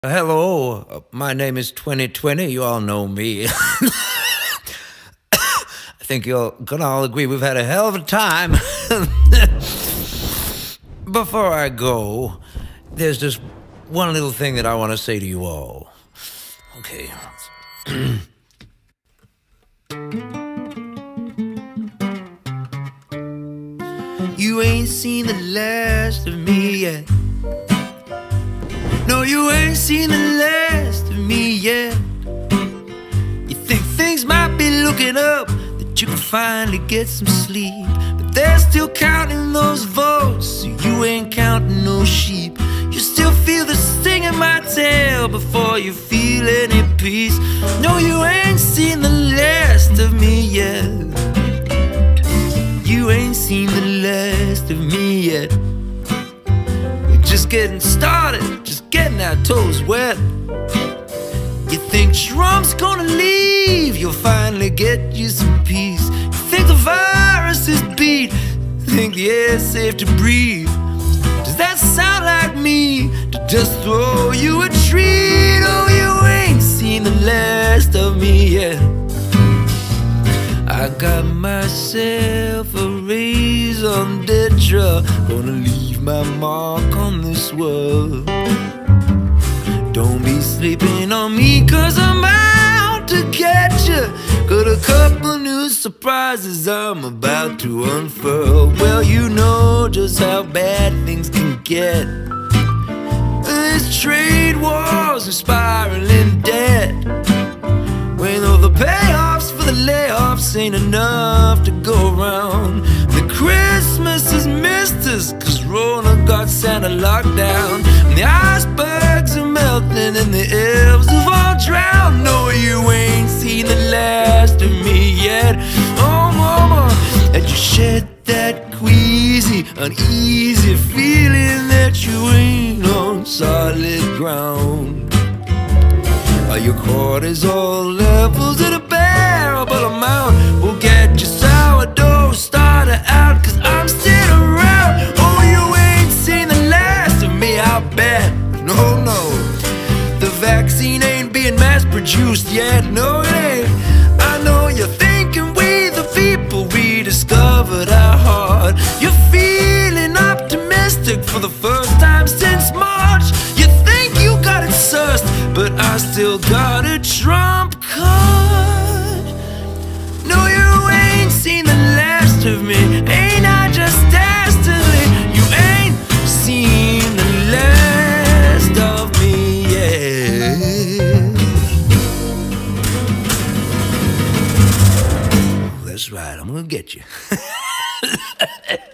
Hello, my name is 2020. You all know me. I think you're gonna all agree we've had a hell of a time. Before I go, there's just one little thing that I want to say to you all. Okay. You ain't seen the last of me yet. No, you ain't seen the last of me yet. You think things might be looking up, that you can finally get some sleep, but they're still counting those votes, so you ain't counting no sheep. You still feel the sting in my tail before you feel any peace. No, you ain't seen the last of me yet. You ain't seen the last of me yet. We're just getting started, just getting our toes wet. You think Trump's gonna leave, you'll finally get you some peace. You think the virus is beat, think the air's safe to breathe. Does that sound like me, to just throw you a treat? Oh, you ain't seen the last of me yet. I got myself a raison d'etre, gonna leave my mark on this world. Don't be sleeping on me, cause I'm out to get you. Got a couple new surprises I'm about to unfurl. Well, you know just how bad things can get. There's trade wars and spiraling debt, when all the payoffs for the layoffs ain't enough to go around. The Christmas has missed us, cause Rona got Santa locked down. And the icebergs are melting and the elves have all drowned. No, you ain't seen the last of me yet. Oh, mama, and you shed that queasy, uneasy feeling that you ain't on solid ground. Are your cortisol levels at a bearable amount? We'll get your sourdough started out, cause I'm still around. Oh, you ain't seen the last of me, I'll bet. No, no, the vaccine ain't being mass produced yet. No, it ain't. I know you're thinking we the people rediscovered our heart. You're feeling optimistic for the first time since March. You think you got it sussed, but I still got a trump card. No, you ain't seen the last of me. Ain't I just dastardly? You ain't seen the last of me yet. That's right, I'm gonna get you.